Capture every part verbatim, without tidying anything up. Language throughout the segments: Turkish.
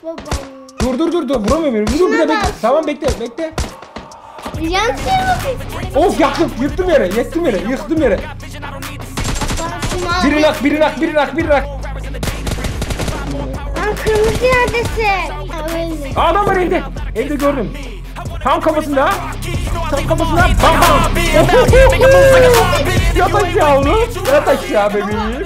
Babam. Dur dur dur dur vuramıyorum. Dur bir de bekle. Tamam bekle bekle. Yansın. Of yaktım. Yıktım yere. Yıktım yere. Yıktım yere. Biri nak, biri nak, biri nak, biri nak. Lan kırmızı neredesin? Adam var evde. Evde gördüm. Tam kafasında. Tam kafasında. Bam bam. Yat aşağı oğlum. Yat aşağı bebeğim.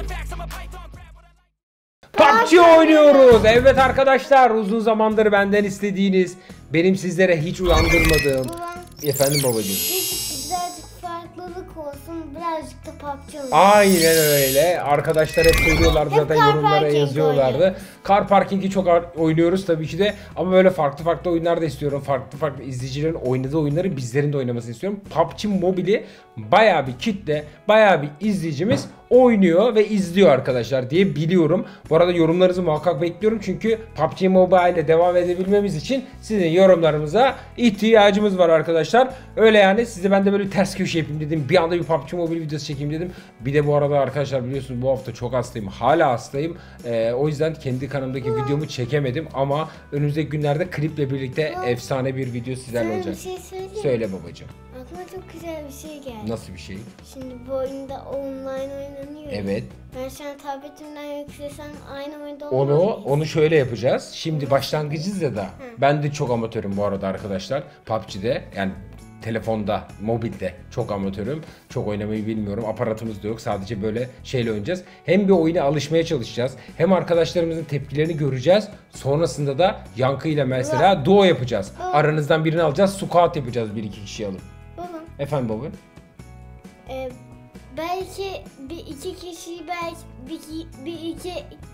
P U B G oynuyoruz. Evet arkadaşlar, uzun zamandır benden istediğiniz, benim sizlere hiç uyandırmadığım. Babam. Efendim babacığım. Birazcık farklılık olsun, birazcık da P U B G olsun. Aynen öyle. Arkadaşlar hep söylüyorlardı Hep zaten, Car yorumlara Parking yazıyorlardı. oynuyoruz. Car Parking'i çok oynuyoruz tabii ki de, ama böyle farklı farklı oyunlar da istiyorum. Farklı farklı izleyicilerin oynadığı oyunları bizlerin de oynamasını istiyorum. P U B G Mobile'i bayağı bir kitle, bayağı bir izleyicimiz oynuyor ve izliyor arkadaşlar diye biliyorum. Bu arada yorumlarınızı muhakkak bekliyorum, çünkü P U B G Mobile ile devam edebilmemiz için sizin yorumlarımıza ihtiyacımız var arkadaşlar. Öyle yani, size ben de böyle ters köşe yapayım dedim. Bir anda bir P U B G Mobile videosu çekeyim dedim. Bir de bu arada arkadaşlar biliyorsunuz bu hafta çok hastayım. Hala hastayım. Ee, o yüzden kendi kanalımdaki videomu çekemedim, ama önümüzdeki günlerde kliple birlikte efsane bir video sizlerle olacak. Bir şey söyleyeyim. Söyle babacığım. Aklıma çok güzel bir şey geldi. Nasıl bir şey? Şimdi bu oyunda online oynanıyor. Evet. Ben şu an tabletimden yüklesem aynı oyunda Onu olmaz mıyız? onu şöyle yapacağız. Şimdi başlangıcız ya da. Ben de çok amatörüm bu arada arkadaşlar. P U B G'de yani telefonda, mobilde çok amatörüm. Çok oynamayı bilmiyorum. Aparatımız da yok. Sadece böyle şeyle oynayacağız. Hem bir oyuna alışmaya çalışacağız. Hem arkadaşlarımızın tepkilerini göreceğiz. Sonrasında da Yankı ile mesela duo yapacağız. Aranızdan birini alacağız. Squat yapacağız bir iki kişi alıp. Baba, Efendim baba? e, belki bir iki kişi, belki bir, bir iki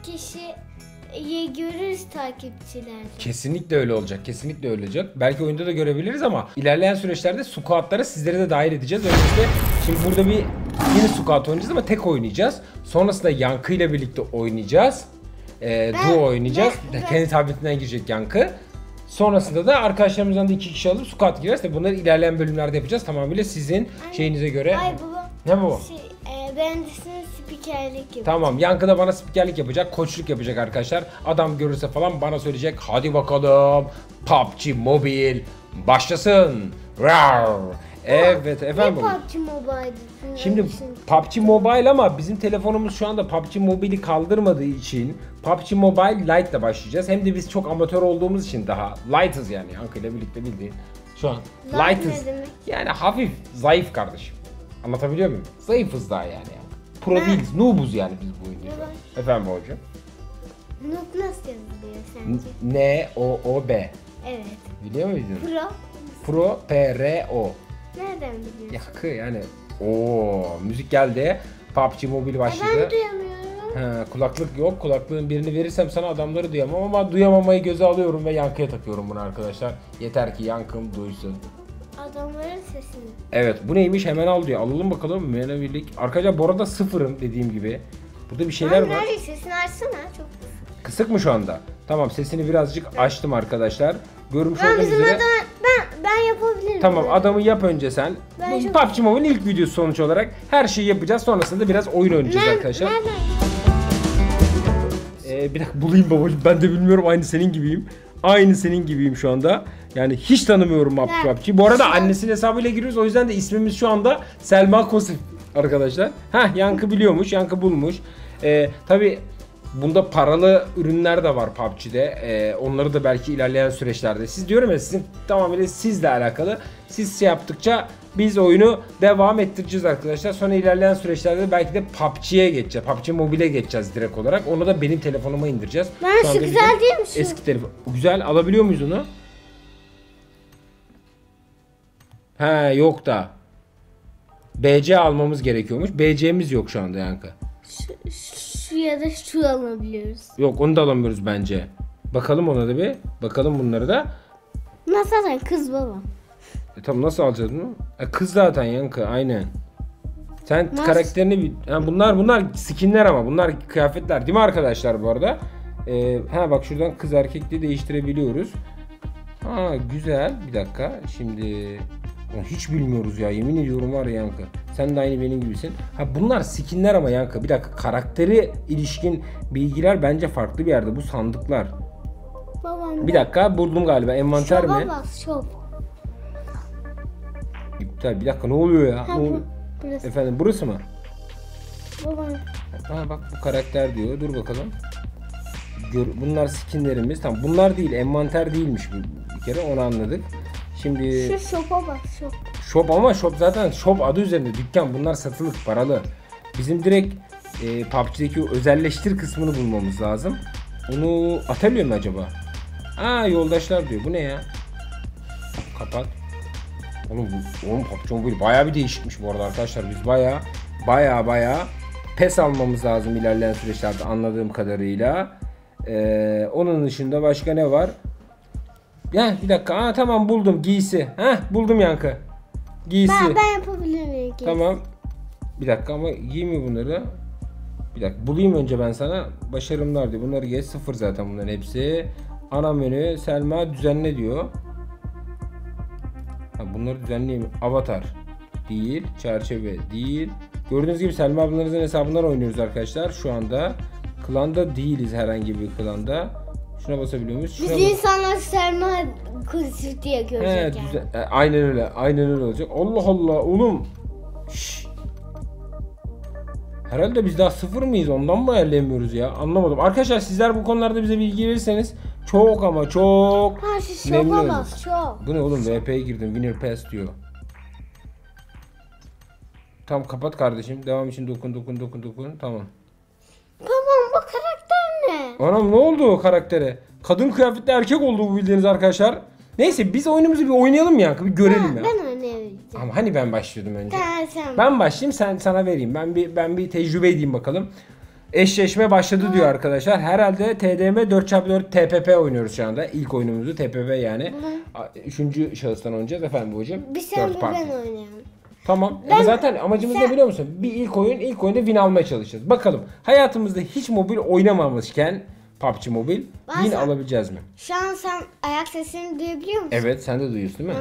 kişiyi görürüz takipçiler. Kesinlikle öyle olacak. Kesinlikle öyle olacak. Belki oyunda da görebiliriz, ama ilerleyen süreçlerde squatlara sizleri de dahil edeceğiz. Öncelikle şimdi burada bir yeni squat oynayacağız, ama tek oynayacağız. Sonrasında Yankı ile birlikte oynayacağız. Ee, Ben- duo oynayacağız. ben- ben- Kendi tabletinden girecek Yankı. Sonrasında da arkadaşlarımızdan da iki kişi alıp squat gireceğiz. Tabii bunları ilerleyen bölümlerde yapacağız. Tamamıyla sizin şeyinize göre. Ay baba. Ne baba? Şey, e, ben de sana spikerlik yapayım. Tamam, Yankı da bana spikerlik yapacak, koçluk yapacak arkadaşlar. Adam görürse falan bana söyleyecek. Hadi bakalım P U B G Mobile başlasın. Rar. Evet Ne efendim. P U B G Mobile'dı? Şimdi P U B G Mobile, ama bizim telefonumuz şu anda P U B G Mobile'i kaldırmadığı için P U B G Mobile Lite ile başlayacağız. Hem de biz çok amatör olduğumuz için daha light'ız yani, Yankı ile birlikte bildiğin. Şu an Light light'ız. ne demek? Yani hafif, zayıf kardeşim. Anlatabiliyor muyum? Zayıfız daha yani. Pro Ben- değiliz, noob'uz yani biz bu oyunda. Baba. Efendim hocam. Noob nasıl yazılıyor sence? N O O B. Evet. Biliyor muydun? Pro. Pro P R O. Nereden biliyorsun? Yakı yani. Oo, müzik geldi. P U B G Mobile E, başladı. ben duyamıyorum. He, kulaklık yok. Kulaklığın birini verirsem sana adamları duyamam, ama duyamamayı göze alıyorum ve Yankı'ya takıyorum bunu arkadaşlar. Yeter ki Yankım duysun. Adamların sesini. Evet, bu neymiş, hemen al diyor. Alalım bakalım. Menevilik. Arkadaşlar bu arada sıfırım dediğim gibi. Burada bir şeyler Lan var. nerede sesini açsana çok. Kısık mı şu anda? Tamam, sesini birazcık açtım arkadaşlar. Görmüş Ben olduğunuz bizim üzere. adam ben ben yapabilirim. Tamam, böyle. adamı yap önce sen. Ben Bu çok- P U B G Mobile'in ilk videosu sonuç olarak. Her şeyi yapacağız. Sonrasında biraz oyun oynayacağız Nereden- arkadaşlar. Nereden? Ee, bir dakika bulayım babacığım. Ben de bilmiyorum. Aynı senin gibiyim. Aynı senin gibiyim şu anda. Yani hiç tanımıyorum P U B G'yi. Bu arada annesinin hesabıyla giriyoruz. O yüzden de ismimiz şu anda Selma Kosif arkadaşlar. Heh, Yankı biliyormuş. Yankı bulmuş. Ee, tabii bunda paralı ürünler de var P U B G'de. Ee, onları da belki ilerleyen süreçlerde. Siz diyorum ya, sizin tamamıyla sizle alakalı. Siz şey yaptıkça biz oyunu devam ettireceğiz arkadaşlar. Sonra ilerleyen süreçlerde belki de P U B G'ye geçeceğiz. P U B G Mobile'e geçeceğiz direkt olarak. Onu da benim telefonuma indireceğiz. Ben Şu şu anda güzel bizim değil mi şu? eski telefon. Güzel, alabiliyor muyuz onu? He, yok da. B C almamız gerekiyormuş. B C'miz yok şu anda Yankı. Şu, şu ya da şu alabiliyoruz. Yok, onu da alamıyoruz bence. Bakalım ona da bir. Bakalım bunları da. Nasıl zaten kız baba. E tamam, nasıl alacağız bunu? E kız zaten Yankı, aynen. Sen Nasıl? karakterini bil. Yani bunlar bunlar skinler, ama bunlar kıyafetler değil mi arkadaşlar bu arada? Ee, ha bak, şuradan kız erkek diye değiştirebiliyoruz. Ha güzel, bir dakika. Şimdi hiç bilmiyoruz ya, yemin ediyorum var ya Yankı. Sen de aynı benim gibisin. Ha bunlar skinler ama Yankı, bir dakika, karakteri ilişkin bilgiler bence farklı bir yerde, bu sandıklar. Babam. Bir dakika buldum galiba. Envanter mi? Şoba bas şop. İptal. Bir dakika ne oluyor ya? Ha Ne bu. oluyor? Burası. Efendim burası mı? Babam. Ha bak bu karakter diyor. Dur bakalım. Gör, bunlar skinlerimiz. Tamam bunlar değil. Envanter değilmiş bu bir kere onu anladık. Şimdi Şu şopa bas şop. shop ama shop zaten shop adı üzerinde dükkan. Bunlar satılık paralı. Bizim direkt e, P U B G'deki o özelleştir kısmını bulmamız lazım. Onu atölye mi acaba? Aa yoldaşlar diyor. Bu ne ya? Kapat. Oğlum bu oğlum P U B G Mobile bayağı bir değişikmiş bu arada arkadaşlar. Biz bayağı bayağı bayağı pes almamız lazım ilerleyen süreçlerde anladığım kadarıyla. Ee, onun dışında başka ne var? Ya bir dakika. Aa tamam buldum giysi. Heh buldum Yankı. Giysi. Ben, ben yapabilir miyim? Tamam. Bir dakika ama giymiyor bunları. Bir dakika bulayım önce ben sana. Başarımlar diyor. Bunları geç sıfır zaten bunların hepsi. Ana menü Selma düzenle diyor. Ha, bunları düzenleyeyim. Avatar değil. Çerçeve değil. Gördüğünüz gibi Selma ablanızın hesabından oynuyoruz arkadaşlar. Şu anda klanda değiliz herhangi bir klanda. Şuna basabiliyor muyuz? Biz Şuna bas- insanlar Selma kuzu diye He, görecek yani. düzen- e, aynen öyle. Aynen öyle olacak. Allah Allah oğlum. Şşş. Herhalde biz daha sıfır mıyız? Ondan mı ayarlayamıyoruz ya? Anlamadım. Arkadaşlar sizler bu konularda bize bilgi verirseniz çok ama çok Ha şu memnun şopa oluruz. bas şop. Bu ne oğlum? V P'ye girdim. Winner Pass diyor. Tamam kapat kardeşim. Devam için dokun dokun dokun dokun. Tamam. Babam bu karakter ne? Anam ne oldu o karaktere? Kadın kıyafetli erkek oldu bu bildiğiniz arkadaşlar. Neyse biz oyunumuzu bir oynayalım ya. Bir görelim Ha, ya. ben oynayamayacağım. Ama hani ben başlıyordum önce. Tamam sen. Ben başlayayım sen sana vereyim. Ben bir ben bir tecrübe edeyim bakalım. Eşleşme başladı diyor arkadaşlar. Herhalde T D M dört çarpı dört T P P oynuyoruz şu anda. İlk oyunumuzu T P P yani. A- Üçüncü şahıstan oynayacağız efendim babacığım. Bir sen Dört bir parti. ben oynayalım. Tamam. Ben- Ama zaten amacımız sen- ne biliyor musun? Bir ilk oyun, ilk oyunda win almaya çalışacağız. Bakalım hayatımızda hiç mobil oynamamışken P U B G Mobile Ben win sen- alabileceğiz mi? Şu an sen ayak sesini duyabiliyor musun? Evet sen de duyuyorsun değil mi?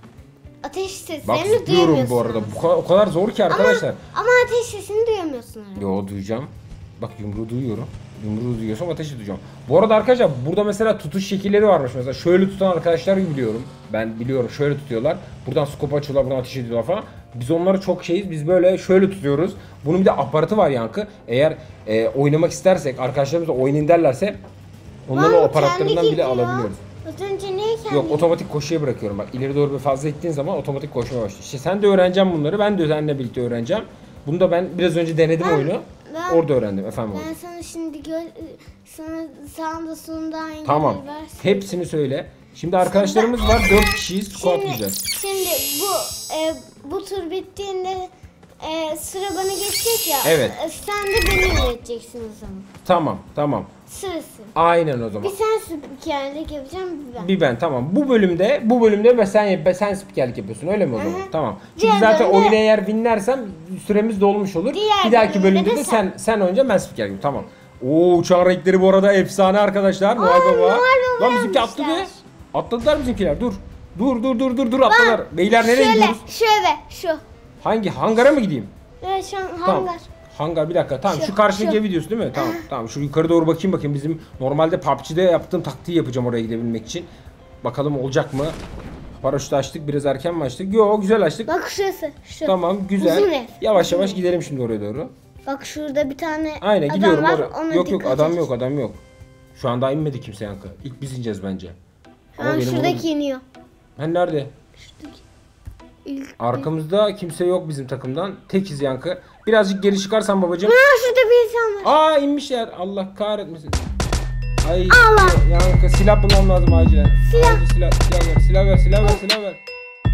Ateş seslerini Bak duyamıyorsun. zıplıyorum bu arada. Bu kadar, o kadar zor ki arkadaşlar. Ama, ama ateş sesini duyamıyorsun herhalde. Yo duyacağım. Bak yumruğu duyuyorum. Yumruğu duyuyorsam ateşi duyacağım. Bu arada arkadaşlar burada mesela tutuş şekilleri varmış. Mesela şöyle tutan arkadaşlar gibi biliyorum. Ben biliyorum şöyle tutuyorlar. Buradan scope açıyorlar, buradan ateş ediyorlar falan. Biz onları çok şeyiz. Biz böyle şöyle tutuyoruz. Bunun bir de aparatı var Yankı. Eğer e, oynamak istersek arkadaşlarımız da oynayın derlerse onların o Lan, aparatlarından kendi bile gidiyor. alabiliyoruz. Az önce niye kendi? Yok otomatik koşuya bırakıyorum bak. İleri doğru bir fazla gittiğin zaman otomatik koşmaya başlıyor. İşte sen de öğreneceğim bunları. Ben de seninle birlikte öğreneceğim. Bunu da ben biraz önce denedim Ben- oyunu. ben- Orada öğrendim efendim. Ben sana şimdi gö sana sağında solunda aynı Tamam. yeri versin. Hepsini söyle. Şimdi arkadaşlarımız var. dört kişiyiz. Squat Şimdi, güzel. şimdi bu e, bu tur bittiğinde e, sıra bana geçecek ya. Evet. E, sen de beni yöneteceksin o zaman. Tamam tamam. Sırası. Aynen o Bir zaman. sen spikerlik yapacağım bir ben. Bir ben tamam. Bu bölümde bu bölümde ve sen yap- sen spikerlik yapıyorsun öyle mi o zaman? Hı hı. Tamam. Çünkü Diğer zaten bölümde- oyunu eğer winlersem süremiz dolmuş olur. Diğer bir dahaki bölümde bölümde de de sen sen oynayacaksın ben spikerlik yapayım. Tamam. Oo uçağın renkleri bu arada efsane arkadaşlar. Noel Baba. Noel Baba Lan bizimki yapmışlar. atladı. Atladılar bizimkiler. Dur. Dur dur dur dur dur atladılar. Beyler nereye Şöyle, gidiyoruz? şöyle, şu. Hangi hangara mı gideyim? Evet şu an Tamam. hangar. Hangar bir dakika. Tamam şu, Şu, karşıdaki şu. ev videosu değil mi? Tamam. Tamam şu yukarı doğru bakayım bakayım. Bizim normalde P U B G'de yaptığım taktiği yapacağım oraya gidebilmek için. Bakalım olacak mı? Paraşütü açtık. Biraz erken mi açtık? Yo güzel açtık. Bak şurası, şu. Tamam Uzun güzel. ev. Yavaş Uzun yavaş ev. gidelim şimdi oraya doğru. Bak şurada bir tane Aynen adam gidiyorum var. oraya. Ona Yok yok dikkat adam et. yok adam yok. Şu anda inmedi kimse Yankı. İlk biz ineceğiz bence. Ha, şuradaki iniyor. Hani nerede? Şuradaki. İlk. Arkamızda kimse yok bizim takımdan. Tekiz Yankı. Birazcık geri çıkarsan babacığım. Ha şurada bir insan var. Aa inmişler. Allah kahretmesin. Ay Allah. Yankı silah bulmam lazım acilen. Silah. Acil silah, silah ver, silah ver, silah ver, silah ver.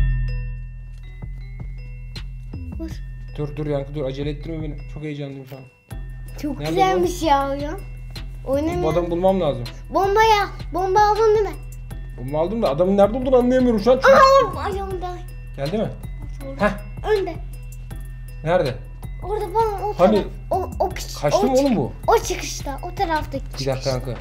Vur. Dur dur Yankı dur acele ettirme beni. Çok heyecanlıyım şu an. Çok Nerede güzelmiş ya oyun. Bu Oynamıyor. adamı bulmam lazım. Bomba ya. Bomba aldın değil mi? Bunu aldım da adamın nerede olduğunu anlayamıyorum şu an. Çünkü... Aa ayağımda. Geldi mi? Orada. Heh. Önde. Nerede? Orada bana o Hani- taraf. O, o küçük. Kaçtı o mı oğlum çık- bu? O çıkışta. O taraftaki Bir çıkışta. dakika Yankı.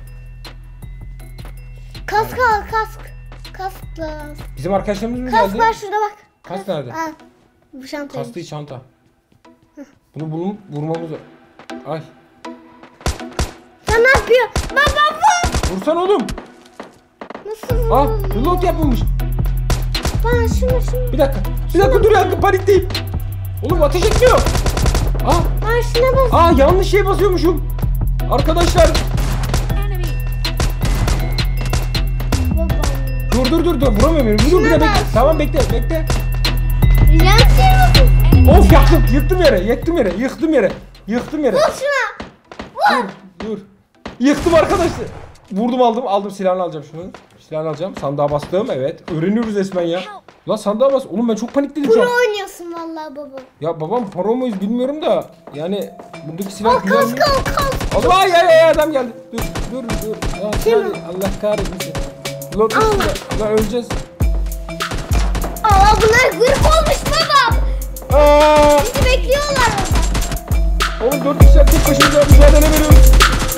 Kask al kask. Kask lazım. Bizim arkadaşlarımız mı Kask geldi? var şurada bak. Kask nerede? Ha. Bu şantayı. Kastığı çanta. Bunu bulup vurmamız... Ay. Sen ne yapıyorsun? Baba baba. Vursan oğlum. Nasıl? Ah reload yapılmış. Ben şunu şunu. Bir dakika. Bir dakika dur Yankı panikteyim. Oğlum ateş etmiyor. Ah. Ben şuna bas. Aa yanlış şey basıyormuşum. Arkadaşlar. Babam. Dur dur dur dur vuramıyorum. Dur bir de bekle. bas. Tamam bekle bekle. Yansın. Of yaktım. Yıktım yere. Yıktım yere. Yıktım yere. Yıktım yere. Vur şuna. Dur dur. Yıktım arkadaşlar. Vurdum aldım. Aldım silahını alacağım şunu. Silahını alacağım. Sandığa bastım. Evet. Öğreniyoruz resmen ya. Lan sandığa bas. Oğlum ben çok panikledim şu an. Pro oynuyorsun vallahi baba. Ya babam pro muyuz bilmiyorum da. Yani buradaki silah Al güzel mi? kask al kask. Allah ya ya ya adam geldi. Dur dur dur. Ya, Kim hadi, Allah kahretsin. Lan üstüne. Lan öleceğiz. Aa bunlar grup olmuş baba. Aa! Bizi bekliyorlar orada. Oğlum dört kişiler tek başımıza mücadele veriyoruz.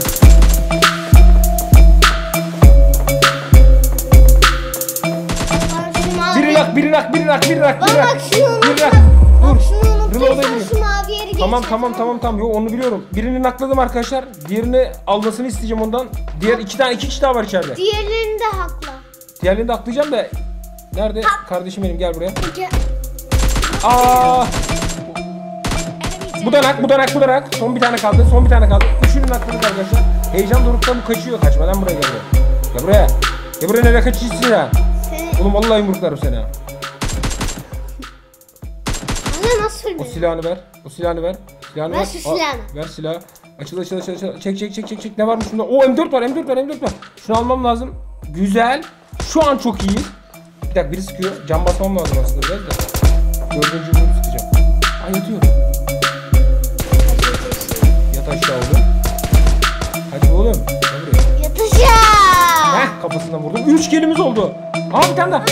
Birini nak, birini nak, birini nak, birini nak, Bak birini nak. bak şunu unutma. Birini nak. Bak Dur. şunu Reload'a unuttuysan giriyor. şu mavi yeri geç. Tamam tamam tamam tamam. Yo onu biliyorum. Birini nakladım arkadaşlar. Diğerini almasını isteyeceğim ondan. Diğer iki tane iki kişi daha var içeride. Diğerlerini de hakla. Diğerlerini de aklayacağım da. Nerede? Kardeşim benim gel buraya. Peki. Aa! Bu da nak, bu da nak, bu da nak. Son bir tane kaldı, son bir tane kaldı. Üçünü nakladık arkadaşlar. Heyecan dorukta bu kaçıyor. Kaçmadan buraya geliyor. Gel buraya. Gel buraya nereye kaçıyorsun ya? Seni... Oğlum vallahi yumruklarım seni ha. Ana nasıl O öldü? silahını ver. O silahını ver. Silahını Ver ver. şu Al, silahını. ver silahı. Açıl açıl açıl açıl. Çek çek çek çek çek. Ne varmış bunda? O M dört var, M dört var, M dört var. Şunu almam lazım. Güzel. Şu an çok iyi. Bir dakika biri sıkıyor. Cam basmam lazım aslında biraz da. Dördüncü yumruğu sıkacağım. Ay yatıyor. Yat aşağı oğlum. Hadi oğlum. Gel buraya. Yat aşağı. Heh kafasından vurdum. Üç kilimiz oldu. Aa bir tane daha.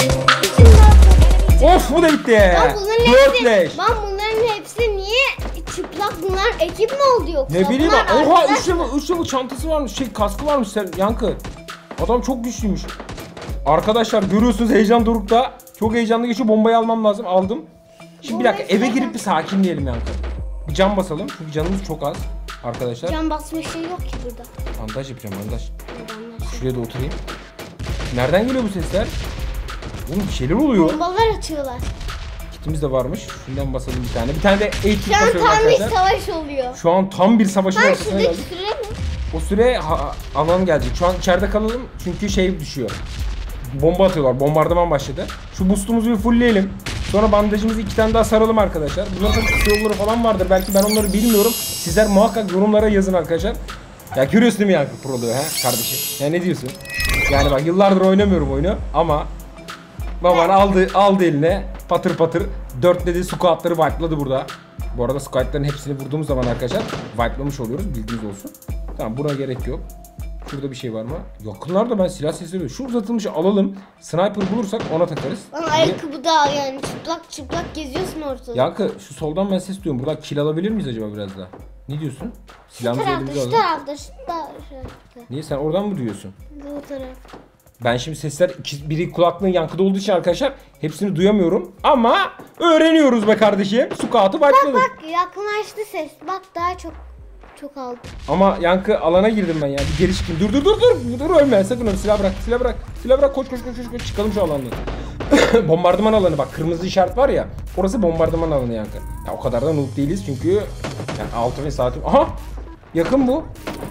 Of bu da bitti. Lan bunların Dört hepsi, leş. lan bunların hepsi niye çıplak, bunlar ekip mi oldu yoksa? Ne bileyim Bunlar ben. Oha arkadaş üç level, üç level çantası varmış. Şey kaskı varmış sen Yankı. Adam çok güçlüymüş. Arkadaşlar görüyorsunuz heyecan dorukta. Çok heyecanlı geçiyor. Bombayı almam lazım. Aldım. Şimdi bir dakika Bombayı eve zaten- girip bir sakinleyelim Yankı. Bir cam basalım. Çünkü canımız çok az. Arkadaşlar. Can basma şey yok ki burada. Bandaj yapacağım bandaj. Adamlar şey- Şuraya da oturayım. Nereden geliyor bu sesler? Oğlum bir şeyler oluyor. Bombalar atıyorlar. Kitimiz de varmış. Şundan basalım bir tane. Bir tane de eğitim Şu an basıyorum tam bir arkadaşlar. savaş oluyor. Şu an tam bir savaşın Ben ortasına şuradaki geldik. süre mi? O süre ha- alan gelecek. Şu an içeride kalalım çünkü şey düşüyor. Bomba atıyorlar. Bombardıman başladı. Şu boostumuzu bir fullleyelim. Sonra bandajımızı iki tane daha saralım arkadaşlar. Bunların tabii kısa yolları falan vardır. Belki ben onları bilmiyorum. Sizler muhakkak yorumlara yazın arkadaşlar. Ya görüyorsun değil mi Yankı Pro'luğu he kardeşim? Ya ne diyorsun? Yani bak yıllardır oynamıyorum oyunu ama baban aldı aldı eline patır patır dörtledi squatları wipe'ladı burada. Bu arada squatların hepsini vurduğumuz zaman arkadaşlar wipe'lamış oluyoruz, bilginiz olsun. Tamam buna gerek yok. Şurada bir şey var mı? Yakınlarda ben silah sesleri duyuyorum. Şu uzatılmışı alalım. Sniper bulursak ona takarız. Lan ayakkabı da yani çıplak çıplak geziyorsun ortada. Yankı şu soldan ben ses duyuyorum. Buradan kill alabilir miyiz acaba biraz daha? Ne diyorsun? Şu Silahımızı tarafta, elimize şu alalım. tarafta, şu tarafta. Niye sen oradan mı duyuyorsun? Bu taraf. Ben şimdi sesler iki, biri kulaklığın yankıda olduğu için arkadaşlar hepsini duyamıyorum. Ama öğreniyoruz be kardeşim. Sukatı başladık. Bak yakınlaştı ses. Bak daha çok çok aldı. Ama yankı alana girdim ben ya. Bir geri çıkayım. Dur dur dur dur. Dur ölme. Sakın öyle. Silah bırak. Silah bırak. Silah bırak. Koş koş koş koş. koş. Çıkalım şu alandan. Bombardıman alanı bak. Kırmızı işaret var ya. Orası bombardıman alanı yankı. Ya o kadar da noob değiliz çünkü yani altı bin saatim. Aha! Yakın bu.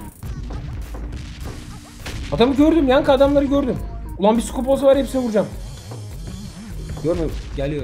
Adamı gördüm. Yankı adamları gördüm. Ulan bir scope olsa var hepsini vuracağım. Görmüyor. Geliyor.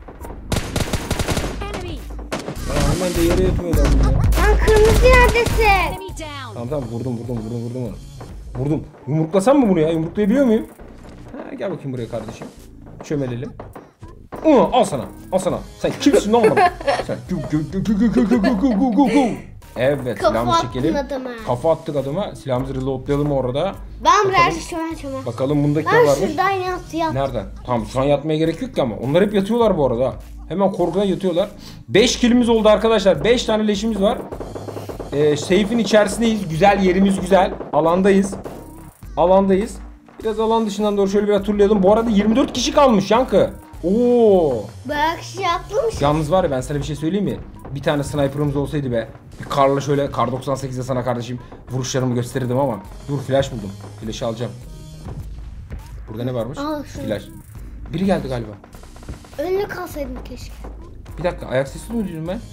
Ya hemen de yere yatıyor adam ya. Lan kırmızı neredesin? Tamam tamam vurdum vurdum vurdum vurdum onu. Vurdum. Yumruklasam mı bunu ya? Yumruklayabiliyor muyum? Ha, gel bakayım buraya kardeşim. Çömelelim. Aa, al sana. Al sana. Sen kimsin lan bana? Sen gü gü gü gü gü gü gü gü gü gü gü. Evet Kafa silahımızı attın çekelim. adama. Kafa attık adama. Silahımızı reloadlayalım orada. Ben biraz çömel çömel. Bakalım bundaki ne Ben varmış. şuradan yat yat. Nereden? Tamam şu an yatmaya gerek yok ki ama. Onlar hep yatıyorlar bu arada. Hemen korkudan yatıyorlar. beş kilimiz oldu arkadaşlar. beş tane leşimiz var. Ee, safe'in içerisindeyiz. Güzel yerimiz güzel. Alandayız. Alandayız. Biraz alan dışından doğru şöyle bir turlayalım. Bu arada yirmi dört kişi kalmış Yankı. Oo. Bak şey atlamış. Yalnız var ya ben sana bir şey söyleyeyim mi? Bir tane sniper'ımız olsaydı be. Bir karla şöyle kar doksan sekizde sana kardeşim vuruşlarımı gösterirdim ama. Dur flash buldum. Flash'ı alacağım. Burada ne varmış? Aa, şunu. Flash. Biri geldi galiba. Önüne kalsaydım keşke. Bir dakika, ayak sesi mi duydum ben?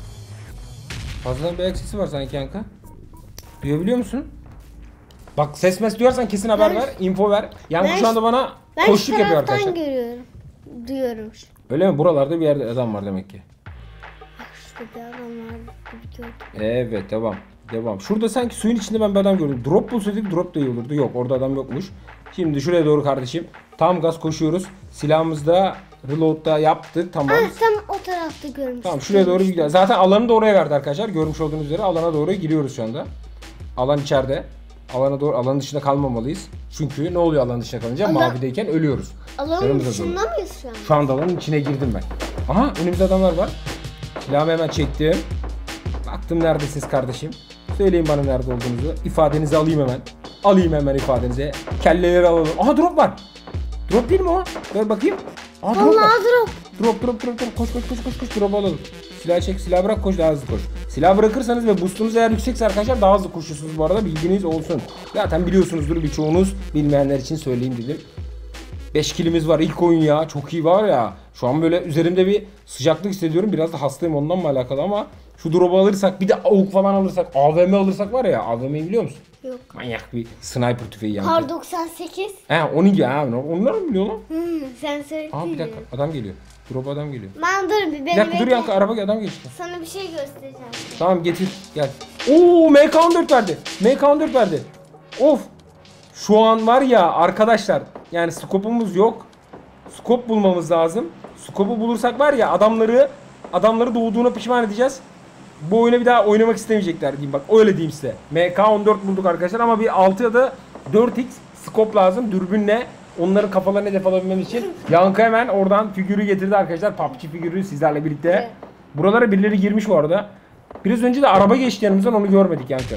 Fazladan bir ayak sesi var sanki Yankı. Duyabiliyor musun? Bak ses mes duyarsan kesin haber Ben- ver, info ver. Yankı Ben- şu anda bana Ben şu koşluk yapıyor taraftan arkadaşlar. görüyorum. Duyuyorum. Öyle mi? Buralarda bir yerde adam var demek ki. Bak şurada bir adam var gibi gördüm. Evet, devam. Devam. Şurada sanki suyun içinde ben bir adam gördüm. Drop bulsaydık drop da iyi olurdu. Yok, orada adam yokmuş. Şimdi şuraya doğru kardeşim. Tam gaz koşuyoruz. Silahımızı da reload'da yaptık. Tamam. Ah, tam o tarafta görmüştüm. Tamam, şuraya doğru gidiyor. Zaten alanı da oraya verdi arkadaşlar. Görmüş olduğunuz üzere alana doğru giriyoruz şu anda. Alan içeride. Alana doğru, alanın dışında kalmamalıyız. Çünkü ne oluyor alan dışında kalınca? Alan- Mavideyken ölüyoruz. Alanın Canımız dışında azalıyor. mıyız şu an? Şu anda alanın içine girdim ben. Aha, önümüzde adamlar var. Silahımı hemen çektim. Baktım neredesiniz kardeşim? Söyleyin bana nerede olduğunuzu. İfadenizi alayım hemen. Alayım hemen ifadenizi. Kelleleri alalım. Aha, drop var. Drop değil mi o? Ver bakayım. Aha, drop var. Vallahi drop. Drop drop drop drop. Koş koş koş koş koş. Drop alalım. Silah çek, silah bırak, koş, daha hızlı koş. Silah bırakırsanız ve boostunuz eğer yüksekse arkadaşlar daha hızlı koşuyorsunuz bu arada, bilginiz olsun. Zaten biliyorsunuzdur, birçoğunuz, bilmeyenler için söyleyeyim dedim. beş kilimiz var ilk oyun ya, çok iyi var ya. Şu an böyle üzerimde bir sıcaklık hissediyorum, biraz da hastayım ondan mı alakalı ama şu drop'u alırsak, bir de AUK falan alırsak, A V M alırsak var ya, A V M'yi biliyor musun? Yok. Manyak bir sniper tüfeği yani. Kar doksan sekiz. He, onun gibi ha, onlar mı biliyor lan? Hmm, sen söyledin. Aa, bir dakika, adam geliyor. Drop adam geliyor. Ben dur bir Bir beni dakika dur bekle. Yankı, araba adam geçti. Sana bir şey göstereceğim. Tamam, getir gel. Oo, M K on dört verdi. M K on dört verdi. Of. Şu an var ya arkadaşlar, yani skopumuz yok. Skop bulmamız lazım. Skopu bulursak var ya, adamları adamları doğduğuna pişman edeceğiz. Bu oyunu bir daha oynamak istemeyecekler diyeyim, bak öyle diyeyim size. M K on dört bulduk arkadaşlar ama bir altı ya da dört x skop lazım dürbünle. Onların kafalarını hedef alabilmemiz için. Yankı hemen oradan figürü getirdi arkadaşlar. P U B G figürü sizlerle birlikte. Evet. Buralara birileri girmiş bu arada. Biraz önce de araba geçti yanımızdan, onu görmedik Yankı.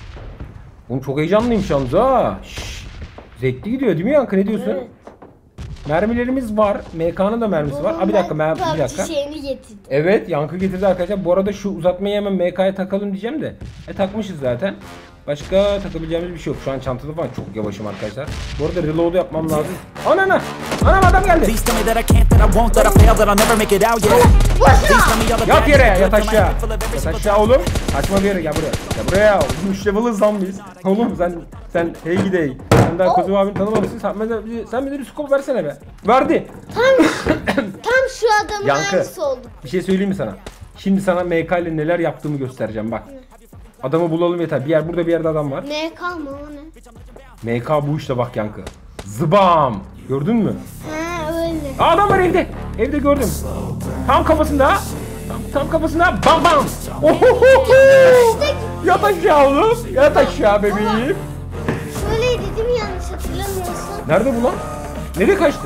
Oğlum çok heyecanlıyım şu anda ha. Şşş. Zevkli gidiyor değil mi Yankı, ne diyorsun? Evet. Mermilerimiz var. M K'nın da mermisi var. Aa, bir dakika, mer- bir dakika. şeyini getirdim. Evet, Yankı getirdi arkadaşlar. Bu arada şu uzatmayı hemen M K'ya takalım diyeceğim de. E takmışız zaten. Başka takabileceğimiz bir şey yok. Şu an çantada falan çok yavaşım arkadaşlar. Bu arada reload yapmam lazım. Anana! Anam adam geldi. Please tell me that I can't, that I won't, that I fail, that I'll never make it out, yeah. Please tell me all the Yat bad yere, things yat that fill my aşağı. head full of every Yat single aşağı time. oğlum. Kaçma bir yere, gel buraya. Gel buraya. üç level hızlan biz. Oğlum sen sen hey gidey. Sen daha Kozum abini tanımamışsın. Sen, sen, sen bir de bir skop versene be. Verdi. Tam tam şu adamın Yankı. aynısı oldu. Bir şey söyleyeyim mi sana? Şimdi sana M K ile neler yaptığımı göstereceğim bak. Adamı bulalım yeter. Bir yer, burada bir yerde adam var. Ne kalma o ne? M K bu işte bak Yankı. Zıbam. Gördün mü? Ha öyle. Aa, adam var evde. Evde gördüm. Tam kafasında. Tam, tam kafasında. Bam bam. Ohohoho. Yat aşağı oğlum. Yat aşağı bebeğim. Şöyleydi değil mi, yanlış hatırlamıyorsam? Nerede bu lan? Nereye kaçtı?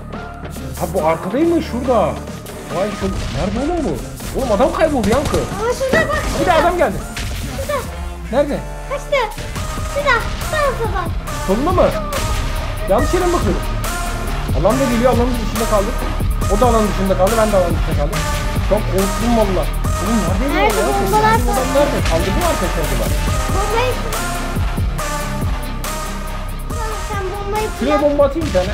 Ha, bu arkadaymış şurada. Vay çok. Nerede oğlum bu? Oğlum adam kayboldu Yankı. Aa şurada bak. Bir de adam geldi. Şurada. Nerede? Kaçtı. Şurada. Sağ bak. Solunda mı? Yanlış yere mi bakıyorum? Alan da geliyor, alanın dışında kaldık. O da alanın dışında kaldı, ben de alanın dışında kaldım. Çok korktum valla. Oğlum neredeydi Nerede o ya? bombalar Bizim adam nerede? Kaldırdı mı arkadaşlar acaba? Bombayı. Sen bombayı Şuraya plan. bomba atayım bir tane.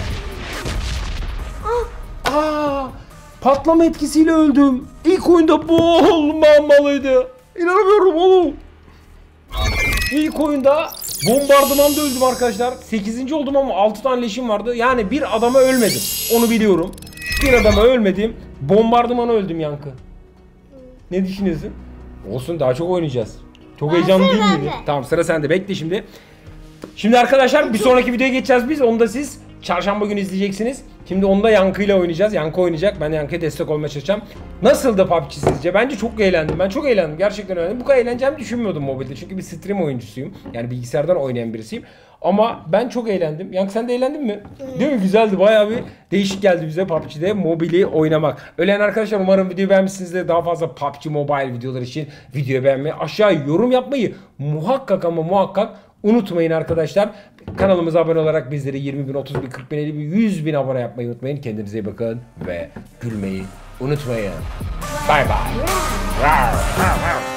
Ah. Aa, patlama etkisiyle öldüm. İlk oyunda bu olmamalıydı. İnanamıyorum oğlum. İlk oyunda bombardımanda öldüm arkadaşlar. sekizinci oldum ama altı tane leşim vardı. Yani bir adama ölmedim. Onu biliyorum. Bir adama ölmedim. Bombardımana öldüm Yankı. Ne düşünüyorsun? Olsun, daha çok oynayacağız. Çok Aa, heyecanlı sıra değil bende. miydi? Tamam, sıra sende. Bekle şimdi. Şimdi arkadaşlar bir sonraki videoya geçeceğiz biz. Onu da siz çarşamba günü izleyeceksiniz. Şimdi onu da Yankı ile oynayacağız. Yankı oynayacak. Ben de Yankı'ya destek olmaya çalışacağım. Nasıl da P U B G sizce? Bence çok eğlendim. Ben çok eğlendim. Gerçekten eğlendim. Bu kadar eğleneceğimi düşünmüyordum mobilde. Çünkü bir stream oyuncusuyum. Yani bilgisayardan oynayan birisiyim. Ama ben çok eğlendim. Yankı, sen de eğlendin mi? Değil mi? Güzeldi. Bayağı bir değişik geldi bize P U B G'de mobili oynamak. Öyle arkadaşlar, umarım videoyu beğenmişsinizdir. Daha fazla P U B G Mobile videolar için videoyu beğenmeyi, aşağı yorum yapmayı muhakkak ama muhakkak unutmayın arkadaşlar. Kanalımıza abone olarak bizleri yirmi bin, otuz bin, kırk bin, elli bin, yüz bin abone yapmayı unutmayın. Kendinize iyi bakın ve gülmeyi unutmayın. Bye bye.